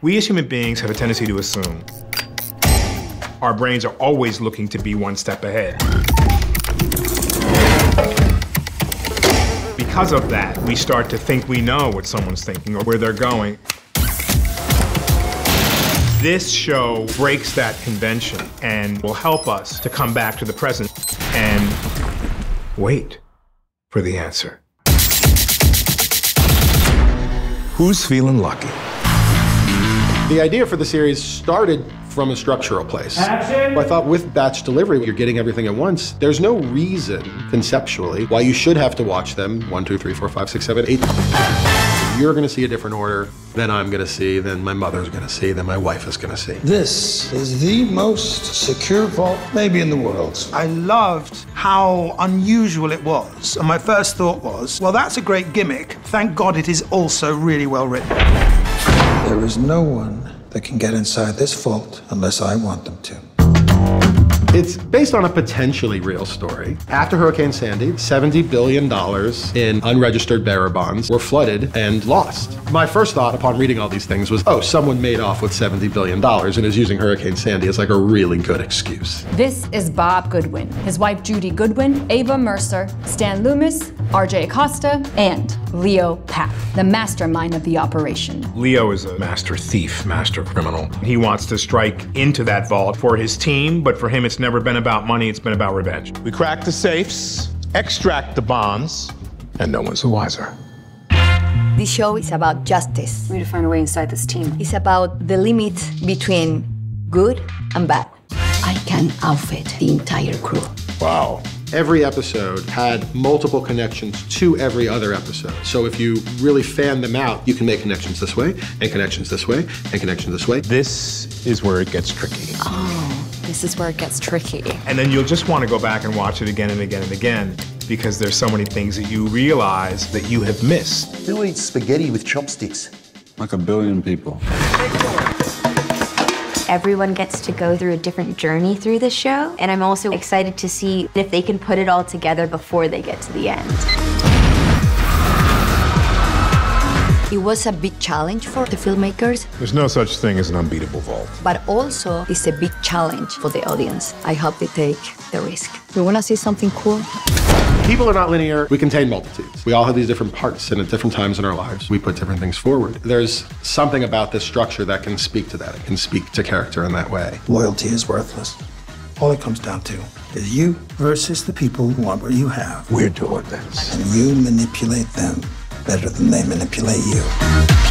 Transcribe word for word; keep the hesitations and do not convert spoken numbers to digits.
We as human beings have a tendency to assume. Our brains are always looking to be one step ahead. Because of that, we start to think we know what someone's thinking or where they're going. This show breaks that convention and will help us to come back to the present and wait for the answer. Who's feeling lucky? The idea for the series started from a structural place. Action. I thought with batch delivery, you're getting everything at once. There's no reason, conceptually, why you should have to watch them one, two, three, four, five, six, seven, eight. You're gonna see a different order than I'm gonna see, than my mother's gonna see, than my wife is gonna see. This is the most secure vault maybe in the world. I loved how unusual it was. And my first thought was, well, that's a great gimmick. Thank God it is also really well written. There is no one that can get inside this vault unless I want them to. It's based on a potentially real story. After Hurricane Sandy, seventy billion dollars in unregistered bearer bonds were flooded and lost. My first thought upon reading all these things was, oh, someone made off with seventy billion dollars and is using Hurricane Sandy as like a really good excuse. This is Bob Goodwin, his wife Judy Goodwin, Ava Mercer, Stan Loomis, R J Acosta, and Leo Papp, the mastermind of the operation. Leo is a master thief, master criminal. He wants to strike into that vault for his team, but for him it's never been about money, it's been about revenge. We crack the safes, extract the bonds, and no one's the wiser. This show is about justice. We need to find a way inside this team. It's about the limit between good and bad. I can outfit the entire crew. Wow. Every episode had multiple connections to every other episode. So if you really fan them out, you can make connections this way, and connections this way, and connections this way. This is where it gets tricky. Oh, this is where it gets tricky. And then you'll just want to go back and watch it again and again and again because there's so many things that you realize that you have missed. Who eats spaghetti with chopsticks? Like a billion people. Everyone gets to go through a different journey through the show, and I'm also excited to see if they can put it all together before they get to the end. It was a big challenge for the filmmakers, There's no such thing as an unbeatable vault. but also it's a big challenge for the audience. I hope they take the risk. We want to see something cool. People are not linear. We contain multitudes. We all have these different parts, and at different times in our lives, we put different things forward. There's something about this structure that can speak to that. It can speak to character in that way. Loyalty is worthless. All it comes down to is you versus the people who want what you have. We're doing this. And you manipulate them better than they manipulate you.